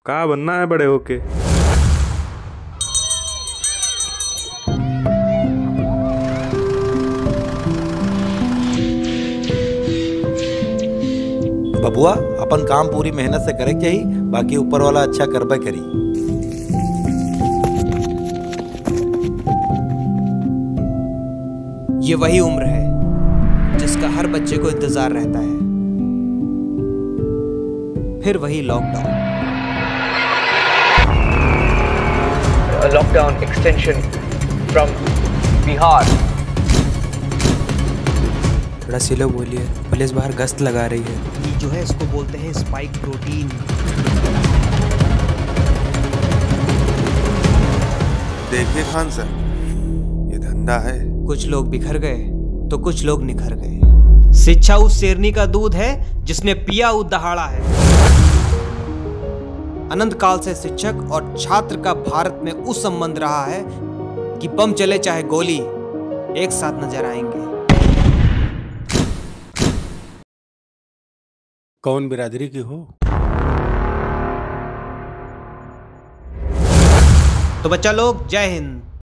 का बनना है बड़े होके? बबुआ, अपन काम पूरी मेहनत से करे के ही, बाकी ऊपर वाला अच्छा करबे करी। ये वही उम्र है जिसका हर बच्चे को इंतजार रहता है। फिर वही lockdown. Lockdown extension from Bihar. थोड़ा सिलो बोलिए, पुलिस बाहर गश्त लगा रही है। ये जो है इसको बोलते हैं स्पाइक प्रोटीन। देखिए खान सर, ये धंधा है। कुछ लोग बिखर गए तो कुछ लोग निखर गए। शिक्षा उस शेरनी का दूध है जिसने पिया दहाड़ा है। अनंत काल से शिक्षक और छात्र का भारत में उस संबंध रहा है कि बम चले चाहे गोली, एक साथ नजर आएंगे। कौन बिरादरी की हो? तो बच्चा लोग, जय हिंद।